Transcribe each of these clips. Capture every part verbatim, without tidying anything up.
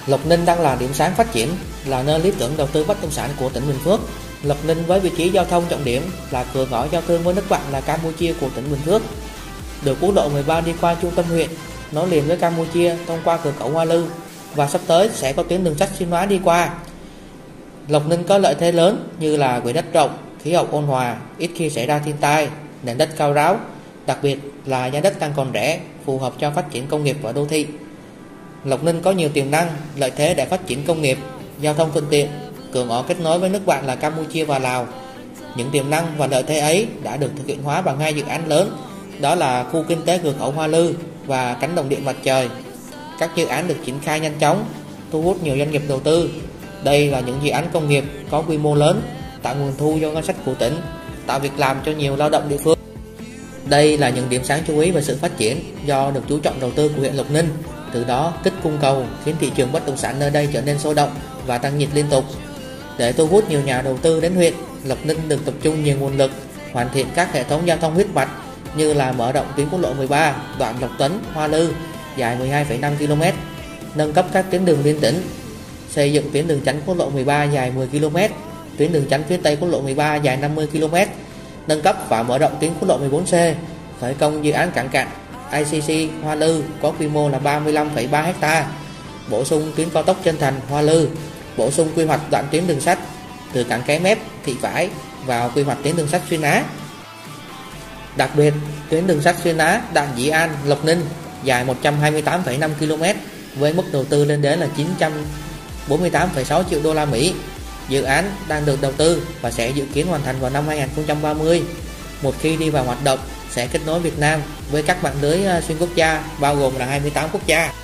Lộc Ninh đang là điểm sáng phát triển, là nơi lý tưởng đầu tư bất động sản của tỉnh Bình Phước. Lộc Ninh với vị trí giao thông trọng điểm là cửa ngõ giao thương với nước bạn là Campuchia của tỉnh Bình Phước. Đường quốc lộ mười ba đi qua trung tâm huyện, nối liền với Campuchia thông qua cửa khẩu Hoa Lư và sắp tới sẽ có tuyến đường sắt xuyên Hóa đi qua. Lộc Ninh có lợi thế lớn như là quỹ đất rộng, khí hậu ôn hòa, ít khi xảy ra thiên tai, nền đất cao ráo, đặc biệt là giá đất đang còn rẻ, phù hợp cho phát triển công nghiệp và đô thị. Lộc Ninh có nhiều tiềm năng, lợi thế để phát triển công nghiệp, giao thông thuận tiện, cửa ngõ kết nối với nước bạn là Campuchia và Lào. Những tiềm năng và lợi thế ấy đã được thực hiện hóa bằng hai dự án lớn, đó là khu kinh tế cửa khẩu Hoa Lư và cánh đồng điện mặt trời. Các dự án được triển khai nhanh chóng, thu hút nhiều doanh nghiệp đầu tư. Đây là những dự án công nghiệp có quy mô lớn, tạo nguồn thu cho ngân sách của tỉnh, tạo việc làm cho nhiều lao động địa phương. Đây là những điểm sáng chú ý về sự phát triển do được chú trọng đầu tư của huyện Lộc Ninh, từ đó kích cung cầu khiến thị trường bất động sản nơi đây trở nên sôi động và tăng nhiệt liên tục. Để thu hút nhiều nhà đầu tư đến huyện, Lộc Ninh được tập trung nhiều nguồn lực hoàn thiện các hệ thống giao thông huyết mạch như là mở rộng tuyến quốc lộ mười ba đoạn Lộc Tấn - Hoa Lư dài mười hai phẩy năm ki lô mét, nâng cấp các tuyến đường liên tỉnh, xây dựng tuyến đường tránh quốc lộ mười ba dài mười ki lô mét, tuyến đường tránh phía tây quốc lộ mười ba dài năm mươi ki lô mét, nâng cấp và mở rộng tuyến quốc lộ mười bốn C, khởi công dự án cảng cạn i xê xê Hoa Lư có quy mô là ba mươi lăm phẩy ba héc ta, bổ sung tuyến cao tốc Trân Thành - Hoa Lư, bổ sung quy hoạch đoạn tuyến đường sắt từ cảng Cái Mép - Thị Vải vào quy hoạch tuyến đường sắt xuyên Á. Đặc biệt, tuyến đường sắt xuyên Á đoạn Dĩ An - Lộc Ninh dài một trăm hai mươi tám phẩy năm ki lô mét với mức đầu tư lên đến là chín trăm bốn mươi tám phẩy sáu triệu đô la Mỹ. Dự án đang được đầu tư và sẽ dự kiến hoàn thành vào năm hai nghìn không trăm ba mươi. Một khi đi vào hoạt động sẽ kết nối Việt Nam với các mạng lưới xuyên quốc gia bao gồm là hai mươi tám quốc gia.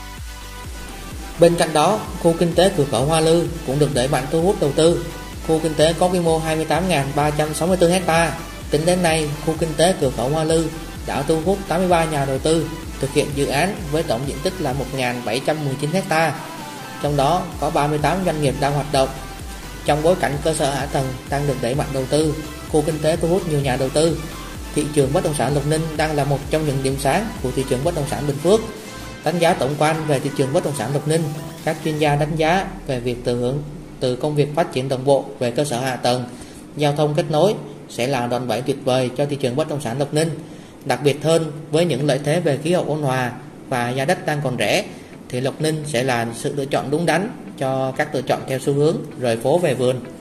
Bên cạnh đó, khu kinh tế cửa khẩu Hoa Lư cũng được đẩy mạnh thu hút đầu tư. Khu kinh tế có quy mô hai mươi tám nghìn ba trăm sáu mươi tư héc ta. Tính đến nay, khu kinh tế cửa khẩu Hoa Lư đã thu hút tám mươi ba nhà đầu tư thực hiện dự án với tổng diện tích là một nghìn bảy trăm mười chín héc ta. Trong đó có ba mươi tám doanh nghiệp đang hoạt động. Trong bối cảnh cơ sở hạ tầng đang được đẩy mạnh đầu tư, khu kinh tế thu hút nhiều nhà đầu tư. Thị trường bất động sản Lộc Ninh đang là một trong những điểm sáng của thị trường bất động sản Bình Phước. Đánh giá tổng quan về thị trường bất động sản Lộc Ninh, các chuyên gia đánh giá về việc từ hướng từ công việc phát triển đồng bộ về cơ sở hạ tầng, giao thông kết nối sẽ là đòn bẩy tuyệt vời cho thị trường bất động sản Lộc Ninh. Đặc biệt hơn, với những lợi thế về khí hậu ôn hòa và giá đất đang còn rẻ, thì Lộc Ninh sẽ là sự lựa chọn đúng đắn cho các lựa chọn theo xu hướng rời phố về vườn.